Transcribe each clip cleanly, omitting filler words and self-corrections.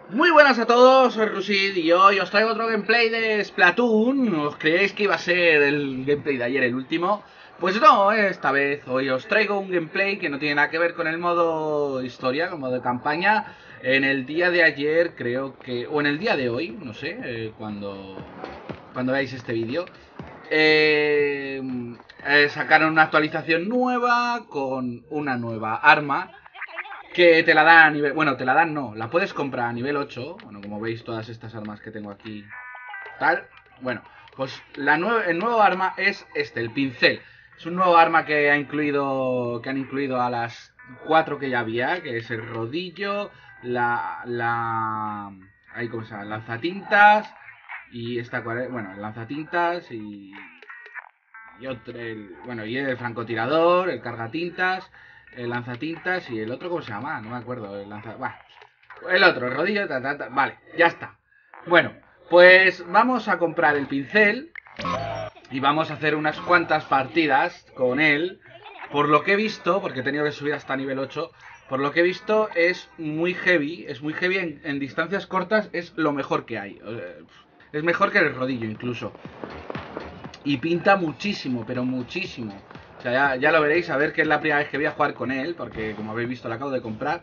Muy buenas a todos, soy Rusid y hoy os traigo otro gameplay de Splatoon. ¿Os creéis que iba a ser el gameplay de ayer el último? Pues no, esta vez hoy os traigo un gameplay que no tiene nada que ver con el modo historia, con el modo de campaña. En el día de ayer creo que, o en el día de hoy, no sé, cuando veáis este vídeo, eh, sacaron una actualización nueva con una nueva arma que te la dan a nivel... Bueno, te la dan no, la puedes comprar a nivel 8. Bueno, como veis todas estas armas que tengo aquí. Tal. Bueno, pues el nuevo arma es el pincel. Es un nuevo arma que han incluido a las 4 que ya había, que es el rodillo, ahí cómo se llama, lanzatintas y esta bueno, el lanzatintas y otro, y el francotirador, el cargatintas, el lanzatintas y el otro, ¿cómo se llama? No me acuerdo. El otro, el rodillo, vale, ya está. Bueno, pues vamos a comprar el pincel y vamos a hacer unas cuantas partidas con él. Por lo que he visto, porque he tenido que subir hasta nivel 8, por lo que he visto es muy heavy en distancias cortas, es lo mejor que hay. Es mejor que el rodillo incluso. Y pinta muchísimo, pero muchísimo. O sea, ya lo veréis, a ver, que es la primera vez que voy a jugar con él, porque como habéis visto lo acabo de comprar.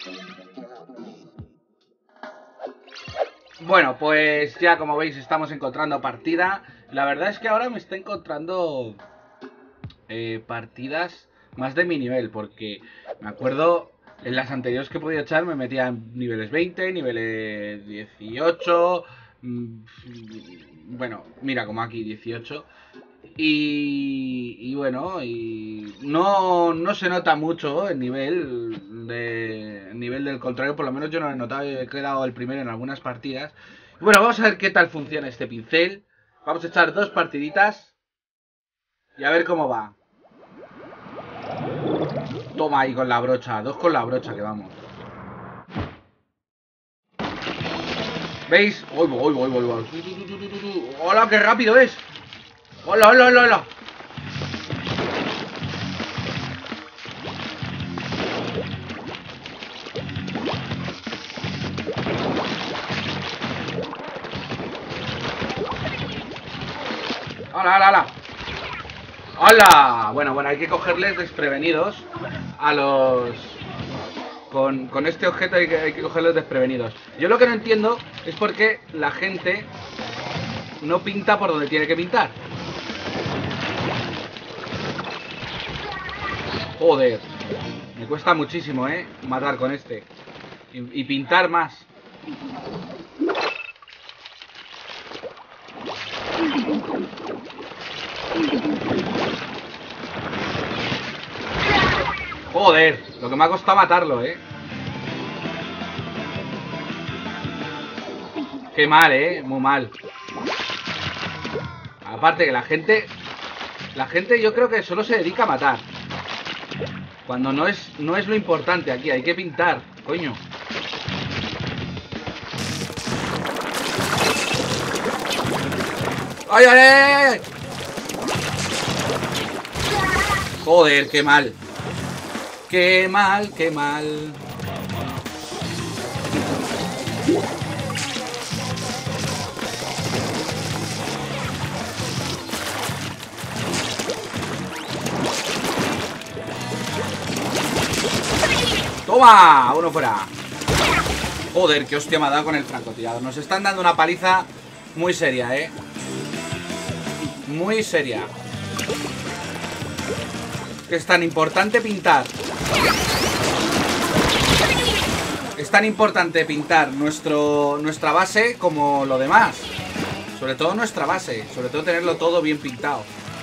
Bueno, pues ya como veis estamos encontrando partida. La verdad es que ahora me está encontrando partidas más de mi nivel, porque me acuerdo en las anteriores que he podido echar me metía en niveles 20, niveles 18, bueno, mira como aquí 18. Y bueno, y no se nota mucho el nivel del contrario, por lo menos yo no lo he notado, he quedado el primero en algunas partidas. Bueno, vamos a ver qué tal funciona este pincel. Vamos a echar dos partiditas y a ver cómo va. Toma ahí con la brocha, dos con la brocha que vamos. ¿Veis? ¡Hola, qué rápido es! ¡Hola, hola, hola, hola! ¡Hola, hola, hola! ¡Hola! Bueno, hay que cogerles desprevenidos a los... Con este objeto hay que cogerlos desprevenidos. Yo lo que no entiendo es por qué la gente no pinta por donde tiene que pintar. Joder, me cuesta muchísimo, matar con este. Y pintar más. Joder, lo que me ha costado matarlo, Qué mal, muy mal. Aparte que la gente yo creo que solo se dedica a matar. Cuando no es lo importante aquí, hay que pintar, coño. ¡Ay, ay, ay, ay! Joder, qué mal. Qué mal, qué mal. ¡Toma! Uno fuera. Joder, qué hostia me ha dado con el francotirador. Nos están dando una paliza muy seria, muy seria. Es tan importante pintar. Es tan importante pintar nuestra base como lo demás. Sobre todo nuestra base. Sobre todo tenerlo todo bien pintado.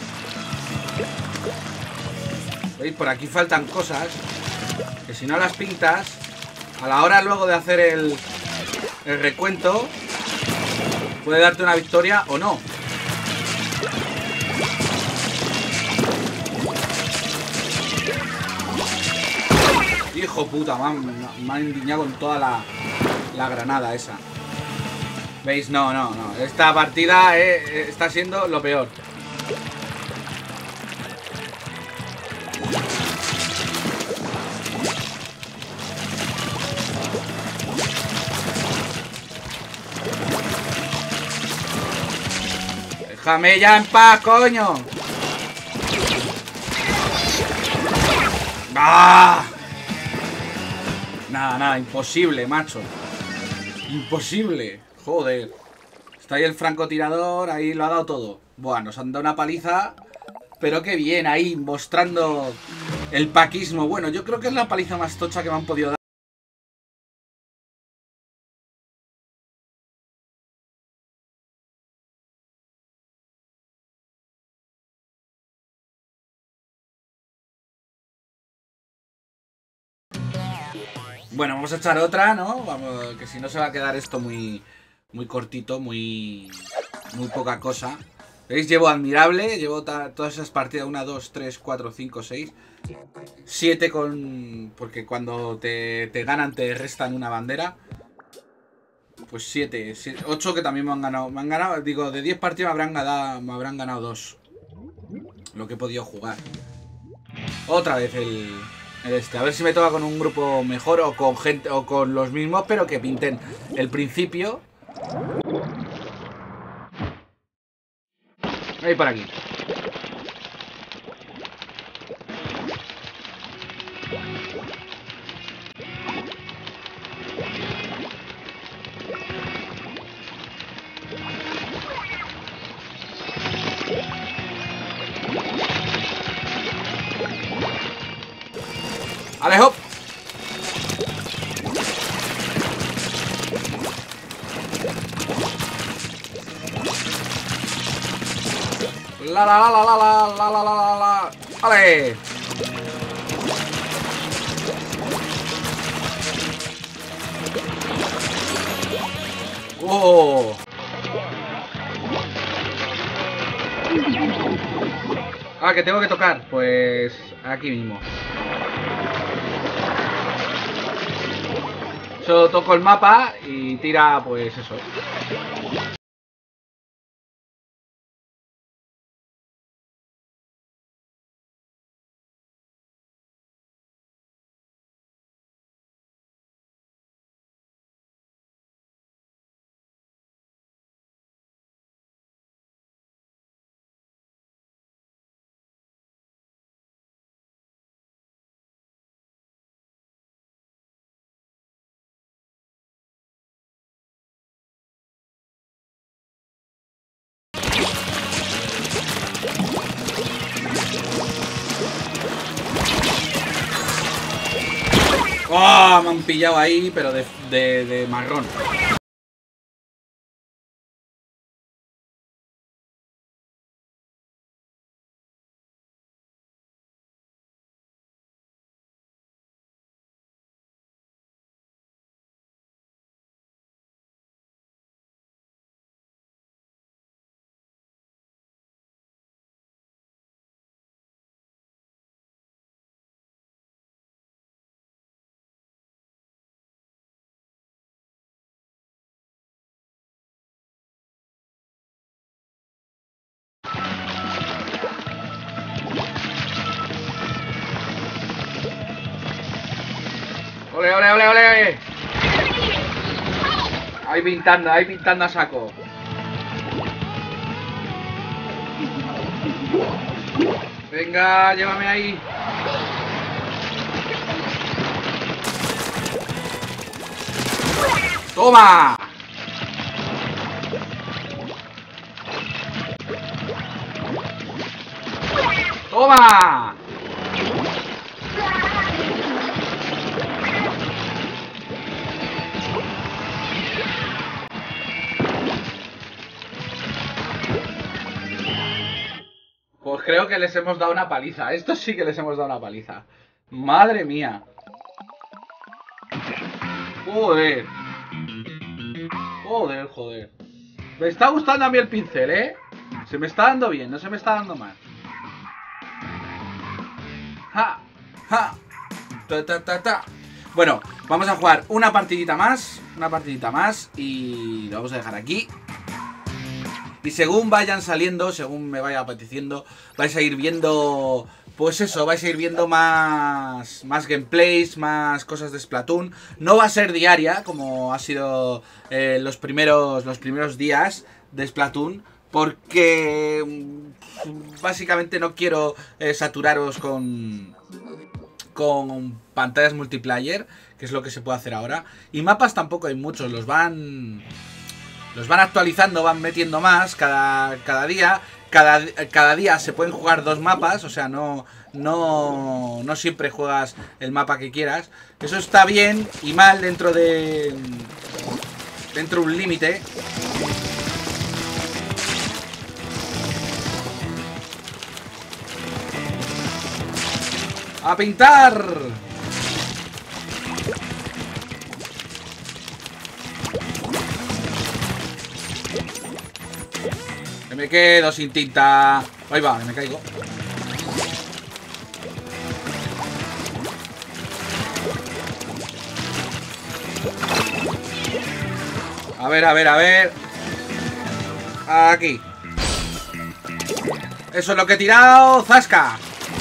¿Veis? Por aquí faltan cosas que si no las pintas, a la hora luego de hacer el recuento, puede darte una victoria o no. Hijo puta, me ha indignado con toda la granada esa. ¿Veis? No. Esta partida está siendo lo peor. Déjame ya en paz, coño. ¡Ah! Nada, imposible, macho. Imposible. Joder. Está ahí el francotirador, ahí lo ha dado todo. Buah, nos han dado una paliza. Pero qué bien, ahí mostrando el paquismo. Bueno, yo creo que es la paliza más tocha que me han podido dar. Bueno, vamos a echar otra, ¿no? Vamos, que si no se va a quedar esto muy cortito, muy poca cosa. ¿Veis? Llevo admirable, llevo todas esas partidas, 1, 2, 3, 4, 5, 6, 7 con... Porque cuando te ganan te restan una bandera. Pues 7, 8 que también me han ganado, digo, de 10 partidas me habrán ganado 2. Lo que he podido jugar. Otra vez el este. A ver si me toca con un grupo mejor o con gente o con los mismos, pero que pinten el principio. Ahí por aquí. ¡Alejo! La. ¡Vale! ¡Oh! Ah, que tengo que tocar. Pues aquí mismo. Solo toco el mapa y tira, pues eso. ¡Oh! Me han pillado ahí, pero de marrón. ¡Ole, ole, ole, ole! Ahí pintando a saco. Venga, llévame ahí. ¡Toma! ¡Toma! Pues creo que les hemos dado una paliza. Estos sí que les hemos dado una paliza. Madre mía. Joder. Joder. Me está gustando a mí el pincel, ¿eh? Se me está dando bien, no se me está dando mal. ¡Ja! ¡Ta! Bueno, vamos a jugar una partidita más. Y lo vamos a dejar aquí. Y según vayan saliendo, según me vaya apeteciendo, vais a ir viendo, pues eso, vais a ir viendo más gameplays, más cosas de Splatoon. No va a ser diaria, como ha sido los primeros días de Splatoon, Porque básicamente no quiero saturaros con pantallas multiplayer, que es lo que se puede hacer ahora. Y mapas tampoco hay muchos, los van actualizando, van metiendo más cada día. Cada día se pueden jugar 2 mapas, o sea, no siempre juegas el mapa que quieras. Eso está bien y mal dentro de un límite. ¡A pintar! Que me quedo sin tinta. Ahí va, me caigo. A ver, a ver, a ver. Aquí. Eso es lo que he tirado. ¡Zasca!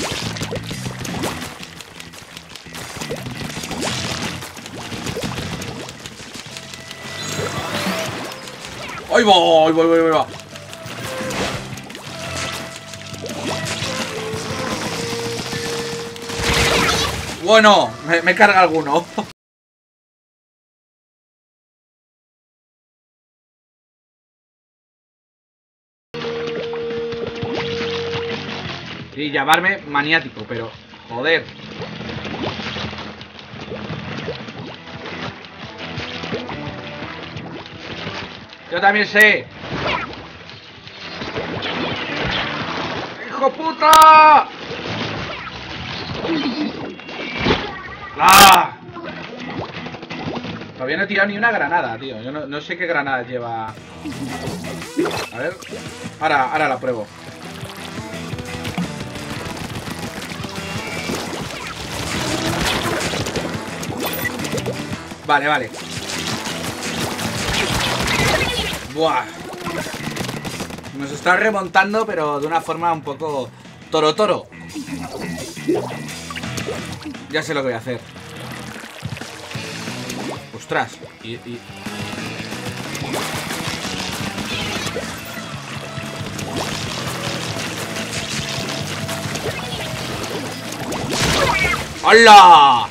¡Ahí voy! ¡Voy! Bueno, me carga alguno. Y llamarme maniático, pero joder. Yo también sé. ¡Hijo puta! ¡Ah! Todavía no he tirado ni una granada, tío. Yo no sé qué granada lleva. A ver. Ahora la pruebo. Vale. Buah. Nos está remontando, pero de una forma un poco toro. Ya sé lo que voy a hacer. Ostras. ¡Hola!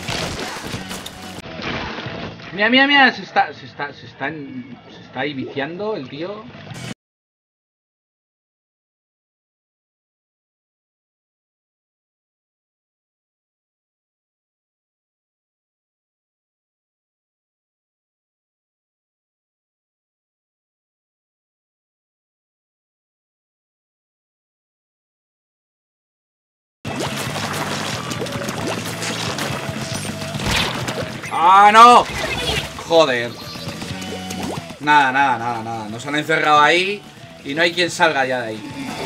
Mira, se está ahí viciando el tío. ¡Ah, no! Joder. Nada. Nos han encerrado ahí y no hay quien salga ya de ahí.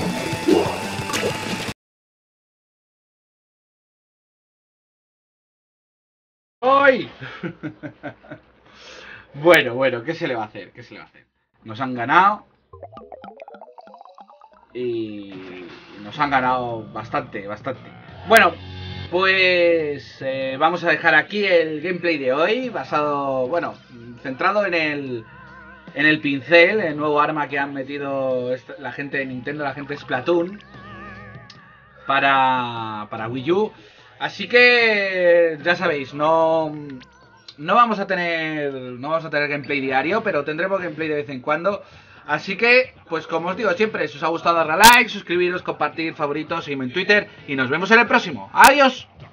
¡Ay! Bueno, ¿qué se le va a hacer? Nos han ganado. Y nos han ganado bastante. Bueno, pues vamos a dejar aquí el gameplay de hoy, basado, bueno, centrado en el pincel, el nuevo arma que han metido la gente de Nintendo, la gente de Splatoon, para Wii U. Así que ya sabéis, no vamos a tener gameplay diario, pero tendremos gameplay de vez en cuando. Así que, pues como os digo siempre, si os ha gustado darle a like, suscribiros, compartir, favoritos, seguidme en Twitter y nos vemos en el próximo. ¡Adiós!